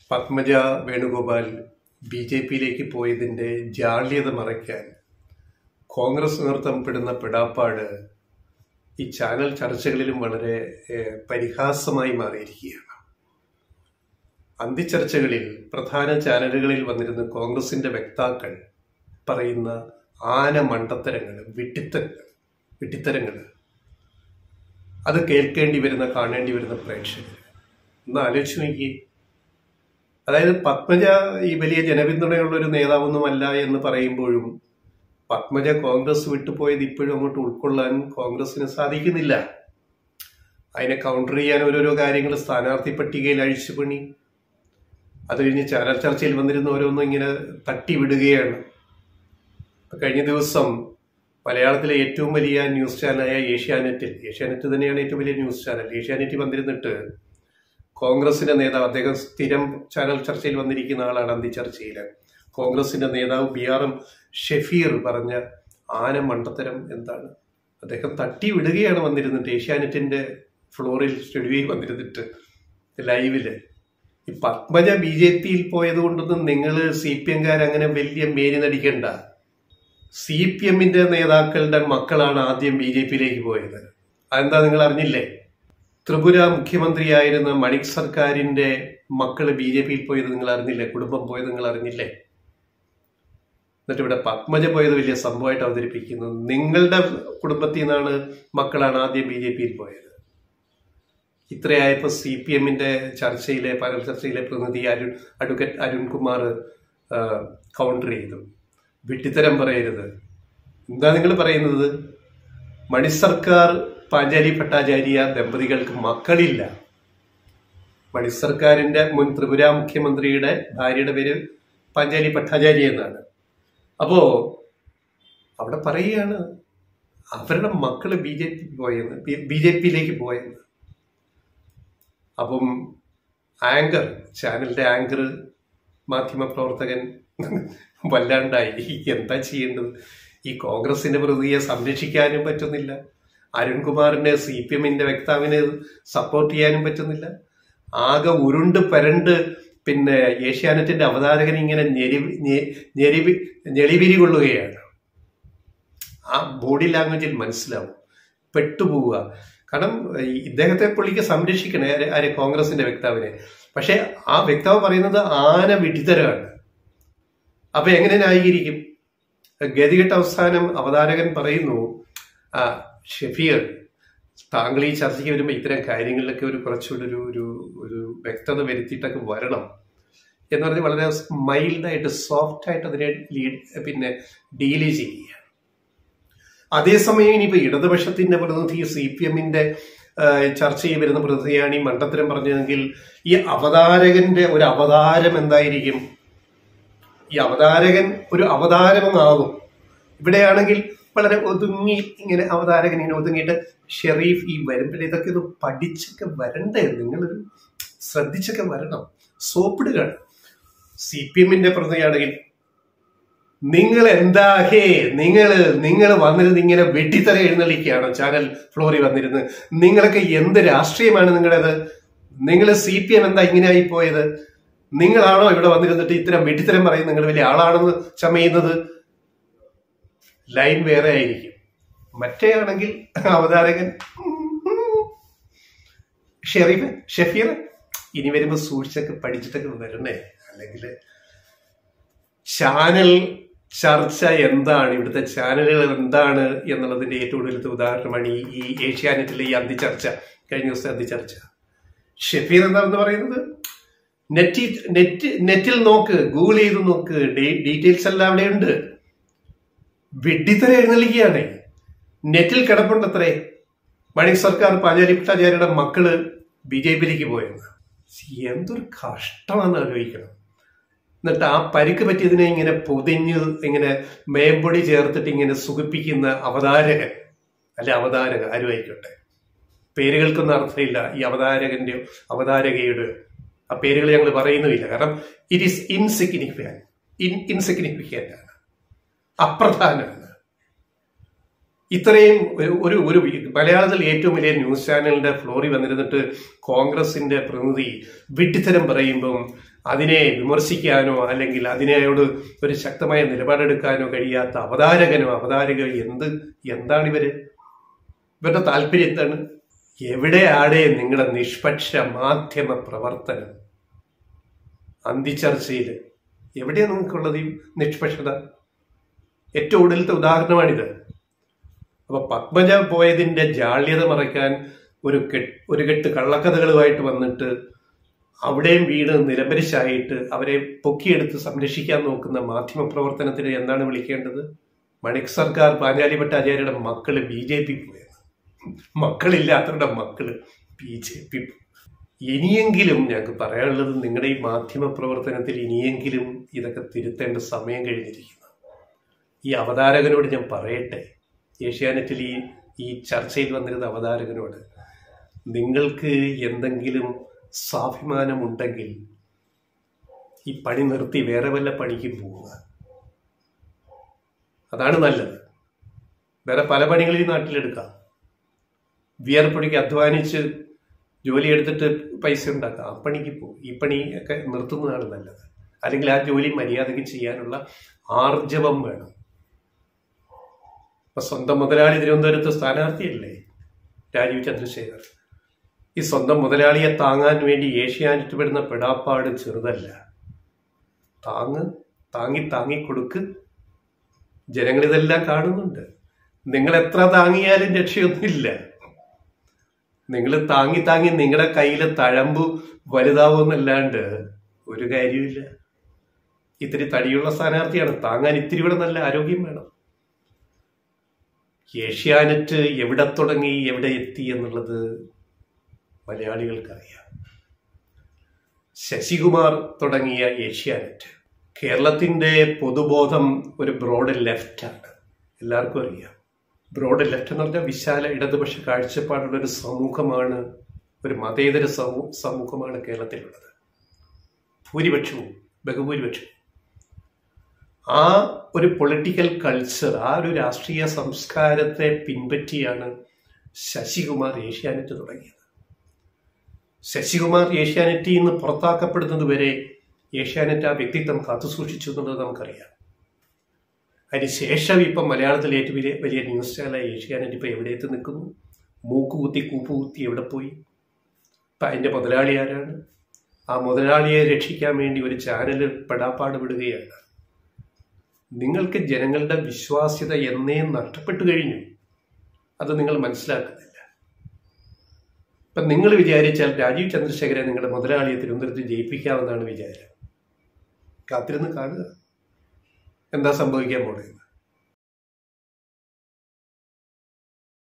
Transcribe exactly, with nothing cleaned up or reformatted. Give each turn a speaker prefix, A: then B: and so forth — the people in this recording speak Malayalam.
A: പത്മജ വേണുഗോപാൽ ബി ജെ പിയിലേക്ക് പോയതിൻ്റെ ജാള്യത മറയ്ക്കാൻ കോൺഗ്രസ് നേതൃത്വം പെടുന്ന പെടാപ്പാട് ഈ ചാനൽ ചർച്ചകളിലും വളരെ പരിഹാസമായി മാറിയിരിക്കുകയാണ്. അന്തിച്ചർച്ചകളിൽ പ്രധാന ചാനലുകളിൽ വന്നിരുന്ന കോൺഗ്രസിന്റെ വക്താക്കൾ പറയുന്ന ആന മണ്ടത്തരങ്ങൾ, വിട്ടിത്തരങ്ങൾ വിട്ടിത്തരങ്ങൾ അത് കേൾക്കേണ്ടി വരുന്ന, കാണേണ്ടി വരുന്ന പ്രേക്ഷകർ ഒന്ന് ആലോചിച്ച് നോക്കി. അതായത് പത്മജ ഈ വലിയ ജനപിന്തുണയുള്ള ഒരു നേതാവൊന്നുമല്ല എന്ന് പറയുമ്പോഴും പത്മജ കോൺഗ്രസ് വിട്ടുപോയത് ഇപ്പോഴും അങ്ങോട്ട് ഉൾക്കൊള്ളാൻ കോൺഗ്രസിന് സാധിക്കുന്നില്ല. അതിനെ കൗണ്ടർ ചെയ്യാൻ ഓരോരോ കാര്യങ്ങൾ സ്ഥാനാർത്ഥി പട്ടികയിൽ അഴിച്ചുപണി, അത് കഴിഞ്ഞ് ചാനൽ ചർച്ചയിൽ വന്നിരുന്ന ഓരോന്നും ഇങ്ങനെ തട്ടിവിടുകയാണ്. കഴിഞ്ഞ ദിവസം മലയാളത്തിലെ ഏറ്റവും വലിയ ന്യൂസ് ചാനലായ ഏഷ്യാനെറ്റിൽ, ഏഷ്യാനെറ്റ് തന്നെയാണ് ഏറ്റവും വലിയ ന്യൂസ് ചാനൽ, ഏഷ്യാനെറ്റിൽ വന്നിരുന്നിട്ട് കോൺഗ്രസിന്റെ നേതാവ്, അദ്ദേഹം സ്ഥിരം ചാനൽ ചർച്ചയിൽ വന്നിരിക്കുന്ന ആളാണ്, അന്തിച്ചർച്ചയിൽ കോൺഗ്രസിന്റെ നേതാവ് ബി ആർ എം ഷെഫീർ പറഞ്ഞ ആന മണ്ടത്തരം എന്താണ്? അദ്ദേഹം തട്ടിവിടുകയാണ് വന്നിരുന്നിട്ട് ഏഷ്യാനെറ്റിന്റെ ഫ്ലോറിൽ, സ്റ്റുഡിയോയിൽ വന്നിരുന്നിട്ട് ലൈവില്. ഈ പത്മജ ബി ജെ പിയിൽ പോയത് കൊണ്ടൊന്നും നിങ്ങൾ സി പി എംകാരങ്ങനെ വലിയ മേനി നടിക്കണ്ട. സി പി എമ്മിന്റെ നേതാക്കളുടെ മക്കളാണ് ആദ്യം ബി ജെ പിയിലേക്ക് പോയത്. അതെന്താ നിങ്ങൾ അറിഞ്ഞില്ലേ? ത്രിപുര മുഖ്യമന്ത്രിയായിരുന്ന മണിക് സർക്കാരിന്റെ മക്കള് ബി ജെ പിയിൽ പോയത് നിങ്ങൾ അറിഞ്ഞില്ലേ? കുടുംബം പോയത് നിങ്ങൾ അറിഞ്ഞില്ലേ? എന്നിട്ട് ഇവിടെ പത്മജ പോയത് വലിയ സംഭവമായിട്ട് അവതരിപ്പിക്കുന്നു. നിങ്ങളുടെ കുടുംബത്തിൽ നിന്നാണ് മക്കളാണ് ആദ്യം ബി ജെ പിയിൽ പോയത്. ഇത്രയായപ്പോ സി പി എമ്മിന്റെ ചർച്ചയിലെ, പകൽ ചർച്ചയിലെ പ്രതിനിധി അരുൺ അഡ്വക്കേറ്റ് അരുൺകുമാർ കൗണ്ടർ ചെയ്തു. വിട്ടിത്തരം പറയരുത്. എന്താ നിങ്ങൾ പറയുന്നത്? മണി സർക്കാർ പാഞ്ചാലി ഭട്ടാചാര്യ ദമ്പതികൾക്ക് മക്കളില്ല. മണി സർക്കാരിന്റെ മുൻ ത്രിപുര മുഖ്യമന്ത്രിയുടെ ഭാര്യയുടെ പേര് പാഞ്ചാലി ഭട്ടാചാര്യ എന്നാണ്. അപ്പോ അവിടെ പറയുകയാണ് അവരുടെ മക്കള് ബി ജെ പി പോയെന്ന്, ബി ജെ പിയിലേക്ക് പോയെന്ന്. അപ്പം ആങ്കർ, ചാനലിന്റെ ആങ്കർ, മാധ്യമ പ്രവർത്തകൻ വല്ലാണ്ടായി. എന്താ ചെയ്യേണ്ടത്? ഈ കോൺഗ്രസിന്റെ പ്രതിയെ സംരക്ഷിക്കാനും പറ്റുന്നില്ല, അരുൺകുമാറിന്റെ സി പി എമ്മിന്റെ വക്താവിനെ സപ്പോർട്ട് ചെയ്യാനും പറ്റുന്നില്ല. ആകെ ഉരുണ്ട് പരണ്ട് പിന്നെ ഏഷ്യാനെറ്റിന്റെ അവതാരകൻ ഇങ്ങനെ ഞെരി ഞെരിവി ഞെളിവിരി കൊള്ളുകയാണ്. ആ ബോഡി ലാംഗ്വേജിൽ മനസ്സിലാവും, പെട്ടുപോവുക. കാരണം ഇദ്ദേഹത്തെ പുള്ളിക്ക് സംരക്ഷിക്കണേ, ആരെ? കോൺഗ്രസിന്റെ വക്താവിനെ. പക്ഷെ ആ വക്താവ് പറയുന്നത് ആന വിഡിതരാണ്. അപ്പൊ എങ്ങനെ ന്യായീകരിക്കും? ഗതികെട്ട അവസാനം അവതാരകൻ പറയുന്നു, ആ ഷെഫീർ, താങ്കൾ ഈ ചർച്ചയ്ക്ക് വരുമ്പോൾ ഇത്തരം കാര്യങ്ങളിലൊക്കെ ഒരു കുറച്ചുകൂടി ഒരു ഒരു ഒരു വ്യക്തത വരുത്തിയിട്ടൊക്കെ വരണം എന്ന് പറഞ്ഞ് വളരെ മൈൽഡായിട്ട്, സോഫ്റ്റ് ആയിട്ട് അതിനെ ലീഡ് പിന്നെ ഡീല് ചെയ്യുക. അതേസമയം ഇനിയിപ്പോ ഇടതുപക്ഷത്തിന്റെ പ്രതിനിധി, സി പി എമ്മിന്റെ ചർച്ചയിൽ വരുന്ന പ്രതിനിധിയാണ് ഈ മണ്ടത്തരം പറഞ്ഞതെങ്കിൽ ഈ അവതാരകന്റെ ഒരു അവതാരം എന്തായിരിക്കും? ഈ അവതാരകൻ ഒരു അവതാരമെന്നാകും. ഇവിടെയാണെങ്കിൽ വളരെ ഒതുങ്ങി ഇങ്ങനെ അവതാരകൻ ഇങ്ങനെ ഒതുങ്ങിയിട്ട് ഷെറീഫ് ഈ വരുമ്പോൾ ഇതൊക്കെ ഇത് പഠിച്ചൊക്കെ വരണ്ടേ? നിങ്ങളൊരു ശ്രദ്ധിച്ചൊക്കെ വരണം. സോപ്പിടുകയാണ്. സി പി എമ്മിന്റെ പ്രതിയാണെങ്കിൽ നിങ്ങൾ എന്താ ഹേ നിങ്ങൾ നിങ്ങൾ വന്നിരുന്ന് ഇങ്ങനെ വെട്ടിത്തര എഴുന്നള്ളിക്കുകയാണോ ചാനൽ ഫ്ലോറിൽ വന്നിരുന്ന്? നിങ്ങളൊക്കെ എന്ത് രാഷ്ട്രീയമാണ് നിങ്ങളുടേത്? നിങ്ങൾ സി പി എം എന്താ ഇങ്ങനെ ആയി പോയത്? നിങ്ങളാണോ ഇവിടെ വന്നിരുന്നിട്ട് ഇത്തരം വെട്ടിത്തരം പറയുന്നത്? നിങ്ങൾ വലിയ ആളാണെന്ന് ചമയുന്നത്? ലൈൻ വേറെ ആയിരിക്കും. മറ്റേ ആണെങ്കിൽ അവതാരകൻ ഷെറീഫ് ഷെഫീർ ഇനി വരുമ്പോ സൂക്ഷിച്ചൊക്കെ പഠിച്ചിട്ടൊക്കെ വരണേ. അല്ലെങ്കിൽ ചാനൽ ചർച്ച എന്താണ്, ഇവിടുത്തെ ചാനലുകൾ എന്താണ് എന്നുള്ളതിന്റെ ഏറ്റവും കൂടുതലത്തെ ഉദാഹരണമാണ് ഈ ഈ ഏഷ്യാനെറ്റിലെ ഈ അന്തിച്ചർച്ച, കഴിഞ്ഞ ദിവസത്തെ അന്തിച്ചർച്ച. ഷെഫീർ എന്താണെന്ന് പറയുന്നത്? നെറ്റ് നെറ്റ് നെറ്റിൽ നോക്ക്, ഗൂഗിൾ ചെയ്ത് നോക്ക്, ഡീറ്റെയിൽസ് എല്ലാം അവിടെ ഉണ്ട്. വെട്ടിത്തര എഴുന്നള്ളിക്കുകയാണ്. നെറ്റിൽ കിടപ്പുണ്ടത്രേ മണി സർക്കാർ പാഞ്ചാലി ഭട്ടാചാര്യയുടെ മക്കള് ബി ജെ പിയിലേക്ക് പോയെന്ന്. എന്തൊരു കഷ്ടമാണെന്ന് ആലോചിക്കണം. എന്നിട്ട് ആ പരിക്ക് പറ്റിയതിനെ ഇങ്ങനെ പൊതിഞ്ഞ് ഇങ്ങനെ മേമ്പൊടി ചേർത്തിട്ട് ഇങ്ങനെ സുഖിപ്പിക്കുന്ന അവതാരകൻ, അല്ല അവതാരക ആരും ആയിക്കോട്ടെ, പേരുകൾക്കൊന്നും അർത്ഥമില്ല. ഈ അവതാരകന്റെ അവതാരകയുടെ ആ പേരുകൾ ഞങ്ങൾ പറയുന്നുമില്ല. കാരണം it is insignificant in insignificant ആണ്, അപ്രധാനമാണ്. ഇത്രയും ഒരു ഒരു മലയാളത്തിൽ ഏറ്റവും വലിയ ന്യൂസ് ചാനലിന്റെ ഫ്ലോറിൽ വന്നിരുന്നിട്ട് കോൺഗ്രസിന്റെ പ്രതിനിധി വിഡ്ഢിത്തരം പറയുമ്പം അതിനെ വിമർശിക്കാനോ അല്ലെങ്കിൽ അതിനോട് ഒരു ശക്തമായ നിലപാടെടുക്കാനോ കഴിയാത്ത അവതാരകനോ അവതാരകോ എന്ത് എന്താണ് ഇവര്? ഇവരുടെ താല്പര്യം എന്താണ്? എവിടെയാടെ നിങ്ങളുടെ നിഷ്പക്ഷ മാധ്യമ പ്രവർത്തനം? അന്തിച്ചർച്ചയിൽ എവിടെയാണ് നിങ്ങൾക്കുള്ളത് ഈ നിഷ്പക്ഷത? ഏറ്റവും ഒടുവിലത്തെ ഉദാഹരണമാണിത്. അപ്പൊ പത്മജ പോയതിന്റെ ജാള്യത മറയ്ക്കാൻ ഒരു കെട്ട് ഒരു കെട്ട് കള്ളക്കഥകളുമായിട്ട് വന്നിട്ട് അവിടെയും വീട് നിലംപരിശായിട്ട് അവരെ പൊക്കിയെടുത്ത് സംരക്ഷിക്കാൻ നോക്കുന്ന മാധ്യമ പ്രവർത്തനത്തിന് എന്താണ് വിളിക്കേണ്ടത്? മണിക് സർക്കാർ പാഞ്ചാലി ഭട്ടാചാര്യയുടെ മക്കള് ബി ജെ പി പോയത്, മക്കളില്ലാത്തവരുടെ മക്കള് ബി ജെ പി. ഇനിയെങ്കിലും ഞങ്ങൾക്ക് പറയാനുള്ളത്, നിങ്ങളുടെ ഈ മാധ്യമ പ്രവർത്തനത്തിൽ ഇനിയെങ്കിലും ഇതൊക്കെ തിരുത്തേണ്ട സമയം കഴിഞ്ഞിരിക്കുന്നു. ഈ അവതാരകനോട് ഞാൻ പറയട്ടെ, ഏഷ്യാനെറ്റിൽ ഈ ഈ ചർച്ചയിൽ വന്നിരുന്ന അവതാരകനോട്, നിങ്ങൾക്ക് എന്തെങ്കിലും സ്വാഭിമാനമുണ്ടെങ്കിൽ ഈ പണി നിർത്തി വേറെ വല്ല പണിക്കും പോവുക. അതാണ് നല്ലത്. വേറെ പല പണികളും ഈ നാട്ടിലെടുക്കാം. വിയർപ്പൊടിക്ക് അധ്വാനിച്ച് ജോലി എടുത്തിട്ട് പൈസ ഉണ്ടാക്കാം. ആ പണിക്ക് പോകും. ഈ പണി ഒക്കെ നിർത്തുന്നതാണ് നല്ലത്. അല്ലെങ്കിൽ ആ ജോലി മര്യാദയ്ക്ക് ചെയ്യാനുള്ള ആർജവം വേണം. ഇപ്പൊ സ്വന്തം മുതലാളി തിരുവനന്തപുരത്ത് സ്ഥാനാർത്ഥിയല്ലേ രാജീവ് ചന്ദ്രശേഖർ. ഈ സ്വന്തം മുതലാളിയെ താങ്ങാൻ വേണ്ടി ഏഷ്യാനെറ്റ് പെടുന്ന പെടാപ്പാട് ചെറുതല്ല. താങ്ങ് താങ്ങി താങ്ങി കൊടുക്ക്. ജനങ്ങളിതെല്ലാം കാണുന്നുണ്ട്. നിങ്ങൾ എത്ര താങ്ങിയാലും രക്ഷയൊന്നുമില്ല. നിങ്ങൾ താങ്ങി താങ്ങി നിങ്ങളുടെ കയ്യിലെ തഴമ്പ് വലുതാവുമെന്നല്ലാണ്ട് ഒരു കാര്യമില്ല. ഇത്തിരി തടിയുള്ള സ്ഥാനാർത്ഥിയാണ്, താങ്ങാൻ ഇത്തിരി കൂടെ നല്ല ആരോഗ്യം വേണം. ഏഷ്യാനെറ്റ് എവിടെ തുടങ്ങി എവിടെ എത്തി എന്നുള്ളത് മലയാളികൾക്കറിയാം. ശശികുമാർ തുടങ്ങിയ ഏഷ്യാനെറ്റ് കേരളത്തിന്റെ പൊതുബോധം ഒരു ബ്രോഡ് ലെഫ്റ്റാണ്. എല്ലാവർക്കും അറിയാം. ബ്രോഡ് ലെഫ്റ്റ് എന്ന് പറഞ്ഞാൽ വിശാല ഇടതുപക്ഷ കാഴ്ചപ്പാടുള്ള ഒരു സമൂഹമാണ്, ഒരു മതേതര സമൂ സമൂഹമാണ് കേരളത്തിലുള്ളത്. ഭൂരിപക്ഷവും ബഹുഭൂരിപക്ഷവും ആ ഒരു പൊളിറ്റിക്കൽ കൾച്ചർ, ആ ഒരു രാഷ്ട്രീയ സംസ്കാരത്തെ പിൻപറ്റിയാണ് ശശികുമാർ ഏഷ്യാനെറ്റ് തുടങ്ങിയത്. ശശികുമാർ ഏഷ്യാനെറ്റിൽ നിന്ന് പുറത്താക്കപ്പെടുന്നത് വരെ ഏഷ്യാനെറ്റ് ആ വ്യക്തിത്വം കാത്തുസൂക്ഷിച്ചു എന്നുള്ളത് നമുക്കറിയാം. അതിനുശേഷം ഇപ്പം മലയാളത്തിലെ ഏറ്റവും വലിയ വലിയ ന്യൂസ് ചാനലായ ഏഷ്യാനെറ്റ് ഇപ്പം എവിടെ എത്തി നിൽക്കുന്നു? മൂക്കുകുത്തി കൂപ്പുകുത്തി എവിടെ പോയി? ഇപ്പം അതിൻ്റെ മുതലാളി ആരാണ്? ആ മുതലാളിയെ രക്ഷിക്കാൻ വേണ്ടി ഒരു ചാനൽ പെടാപ്പാട് വിടുകയാണ്. നിങ്ങൾക്ക് ജനങ്ങളുടെ വിശ്വാസ്യത എന്നേ നഷ്ടപ്പെട്ടു കഴിഞ്ഞു. അത് നിങ്ങൾ മനസ്സിലാക്കുന്നില്ല. ഇപ്പം നിങ്ങൾ വിചാരിച്ചാൽ രാജീവ് ചന്ദ്രശേഖരനെ നിങ്ങളുടെ മുതലാളിയെ തിരുവനന്തപുരത്ത് ജയിപ്പിക്കാമെന്നാണ് വിചാരം. കാത്തിരുന്ന് കാണുക എന്താ സംഭവിക്കാൻ പോണത്.